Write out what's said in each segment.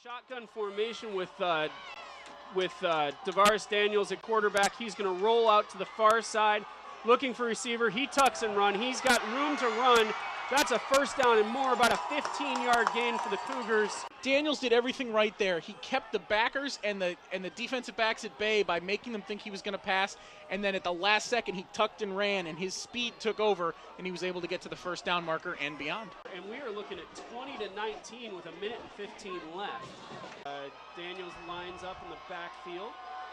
shotgun formation with DaVaris Daniels at quarterback. He's going to roll out to the far side, looking for receiver. He tucks and run. He's got room to run. That's a first down and more, about a 15-yard gain for the Cougars. Daniels did everything right there. He kept the backers and the defensive backs at bay by making them think he was going to pass, and then at the last second he tucked and ran, and his speed took over, and he was able to get to the first down marker and beyond. And we are looking at 20-19 with 1:15 left. Daniels lines up in the backfield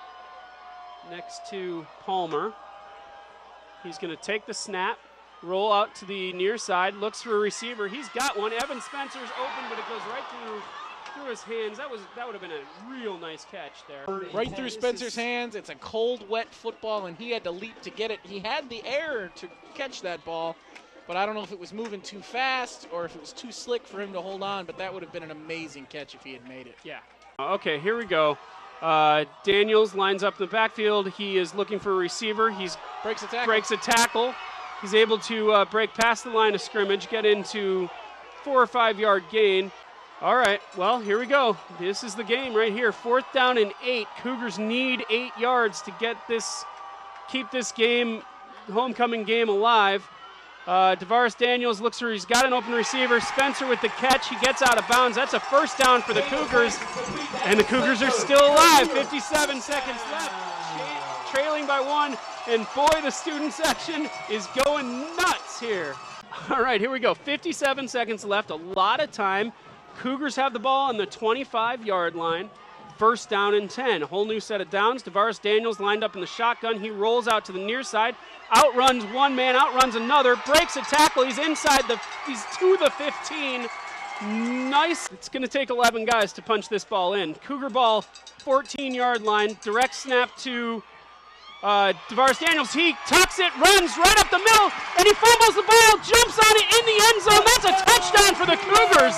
next to Palmer. He's going to take the snap, roll out to the near side, looks for a receiver. He's got one. Evan Spencer's open, but it goes right through his hands. That would have been a real nice catch there. Right through Spencer's hands. It's a cold, wet football, and he had to leap to get it. He had the air to catch that ball, but I don't know if it was moving too fast or if it was too slick for him to hold on, but that would have been an amazing catch if he had made it. Yeah. Okay, here we go. Daniels lines up in the backfield. He is looking for a receiver. He breaks a tackle. He's able to break past the line of scrimmage, get into 4 or 5 yard gain. All right, well, here we go. This is the game right here. 4th down and 8. Cougars need 8 yards to keep this game, homecoming game, alive. DaVaris Daniels looks for, he's got an open receiver. Spencer with the catch. He gets out of bounds. That's a first down for the Cougars. And the Cougars are still alive. 57 seconds left. Trailing by 1. And boy, the student section is going nuts here. All right, here we go. 57 seconds left. A lot of time. Cougars have the ball on the 25-yard line. 1st down and 10. A whole new set of downs. DaVaris Daniels lined up in the shotgun. He rolls out to the near side. Outruns one man, outruns another. Breaks a tackle. He's he's to the 15. Nice. It's going to take 11 guys to punch this ball in. Cougar ball, 14-yard line. Direct snap to DaVaris Daniels. He tucks it, runs right up the middle, and he fumbles the ball, jumps on it in the end zone. That's a touchdown for the Cougars.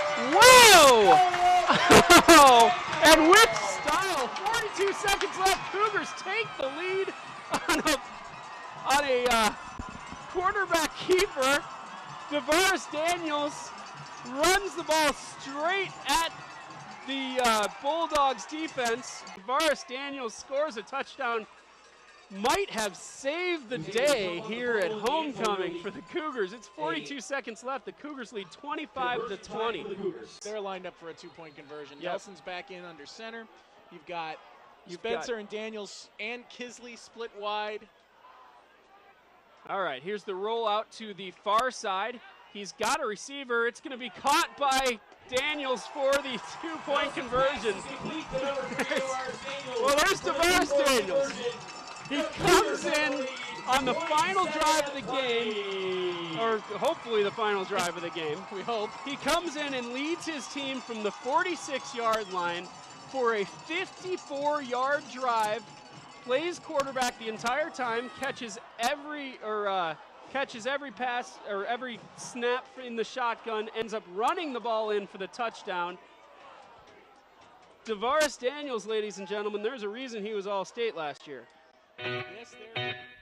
Wow! And with style, 42 seconds left. Cougars take the lead on a quarterback keeper. DaVaris Daniels runs the ball straight at the Bulldogs defense. DaVaris Daniels scores a touchdown. Might have saved the day here at homecoming for the Cougars. It's 42 seconds left. The Cougars lead 25-20. They're lined up for a 2-point conversion. Yep. Nelson's back in under center. You've got Spencer and Daniels and Kisley split wide. All right, here's the roll out to the far side. He's got a receiver. It's going to be caught by Daniels for the 2-point conversion. Well, there's DaVaris Daniels. He comes in on the final drive of the game, or hopefully the final drive of the game, we hope. He comes in and leads his team from the 46-yard line for a 54-yard drive, plays quarterback the entire time, catches every pass or every snap in the shotgun, ends up running the ball in for the touchdown. DaVaris Daniels, ladies and gentlemen, there's a reason he was All-State last year. Yes, there.